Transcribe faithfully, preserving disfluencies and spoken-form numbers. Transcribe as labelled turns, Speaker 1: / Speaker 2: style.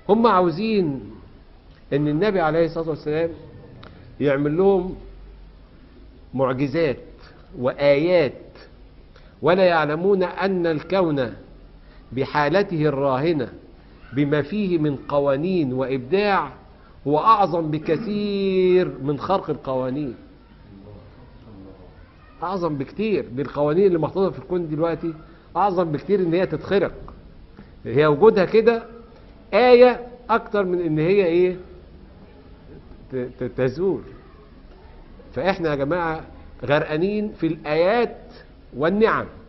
Speaker 1: هم عاوزين ان النبي عليه الصلاة والسلام يعمل لهم معجزات وآيات، ولا يعلمون أن الكون بحالته الراهنة بما فيه من قوانين وإبداع هو أعظم بكثير من خرق القوانين. أعظم بكتير بالقوانين اللي محطوطة في الكون دلوقتي، أعظم بكتير إن هي تتخرق. هي وجودها كده آية أكتر من إن هي إيه تزول. فإحنا يا جماعة غرقانين في الآيات والنعم.